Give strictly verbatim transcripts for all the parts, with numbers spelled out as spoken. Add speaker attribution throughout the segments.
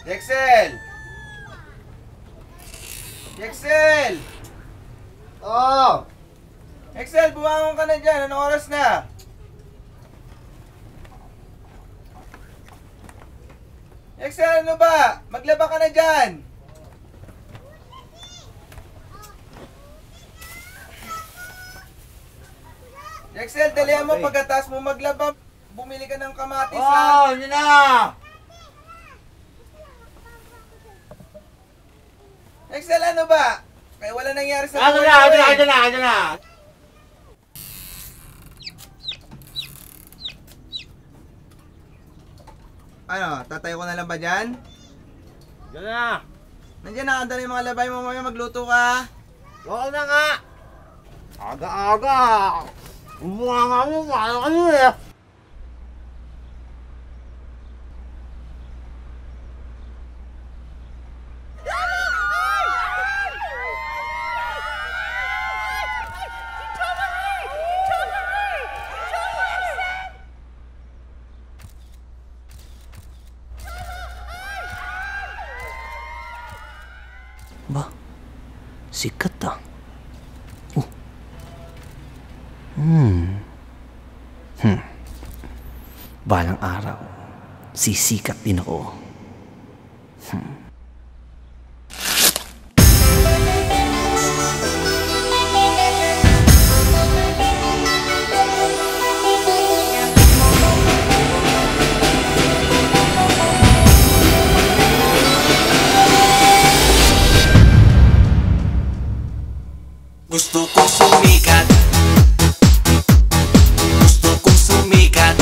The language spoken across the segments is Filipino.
Speaker 1: Jexel! Jexel!
Speaker 2: Oh!
Speaker 1: Jexel, bumangon ka na dyan. Anong oras na? Jexel, ano ba? Maglaba ka na dyan. Jexel, dalihan mo pagkatas mo maglaba. Bumili ka ng kamatis ha.
Speaker 2: Oh, yun na!
Speaker 1: Jexel, ano ba? Kaya wala nangyari sa
Speaker 2: Ano
Speaker 1: buhay
Speaker 2: na,
Speaker 1: mo
Speaker 2: ano na,
Speaker 1: eh.
Speaker 2: ano na, ano na!
Speaker 1: Ano, tatayo ko na lang ba dyan?
Speaker 2: Yan na!
Speaker 1: Nandiyan na, anda na yung mga labay mo, mamaya magluto ka.
Speaker 2: Oo na nga! Aga-aga! Umukha nga mo, paano kayo eh!
Speaker 3: Ba, sikat ah. Oh. Hmm. Hmm. Balang araw, sisikat din ako. Hmm.
Speaker 4: Gusto kong sumikat. Gusto kong sumikat.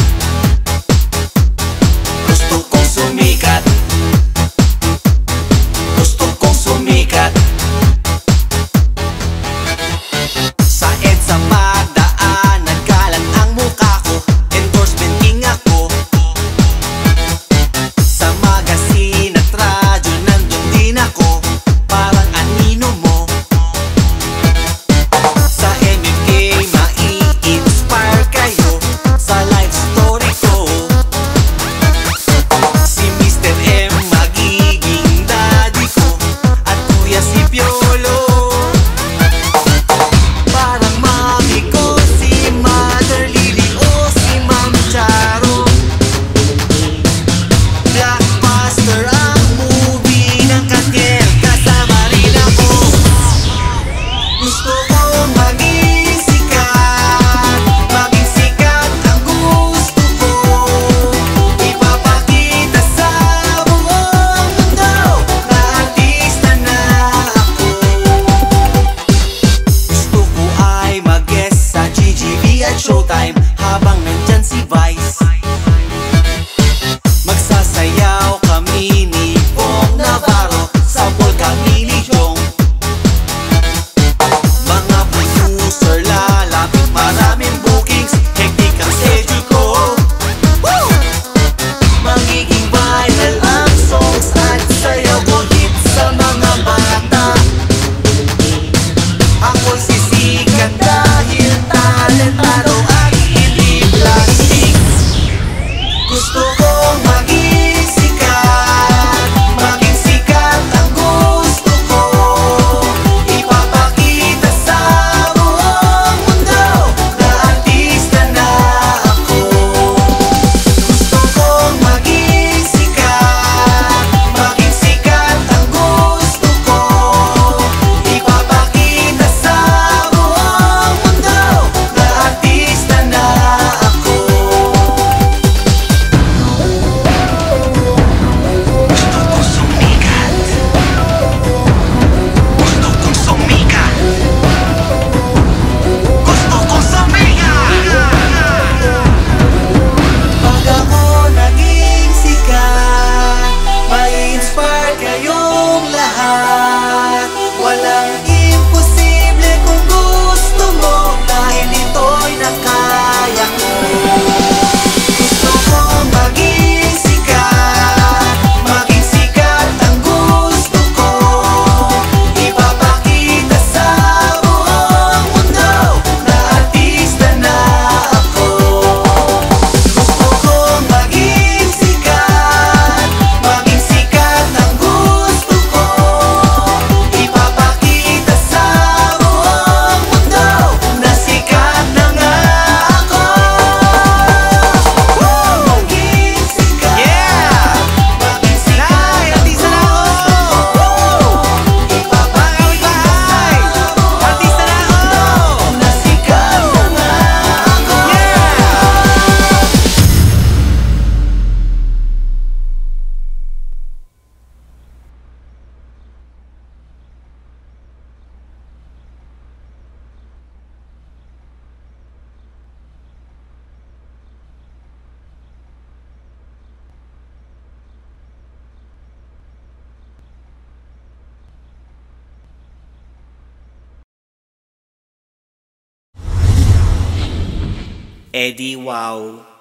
Speaker 4: Gusto kong sumikat. Gusto kong sumikat. Sa EDSA padaan, nagkalat ang mukha ko. Endorsement king ako. Sa magazine at radyo, nandun din ako. Parang anino mo. Sa Eddie wow.